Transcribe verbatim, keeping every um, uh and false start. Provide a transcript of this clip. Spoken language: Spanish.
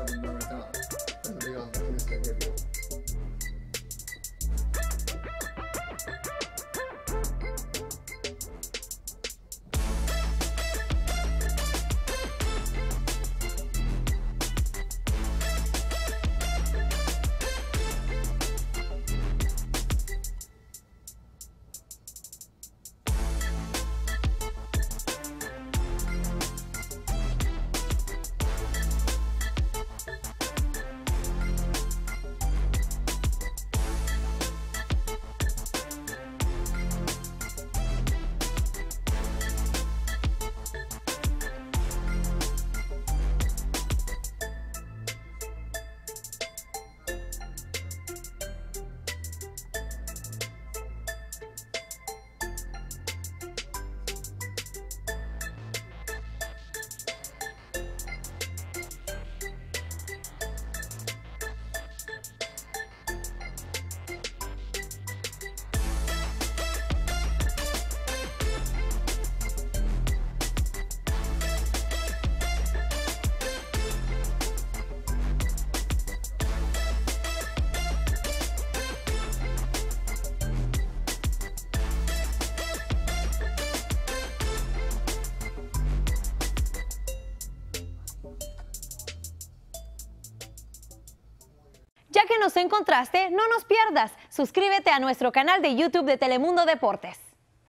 no me está entregando en este video. Ya que nos encontraste, no nos pierdas. Suscríbete a nuestro canal de YouTube de Telemundo Deportes.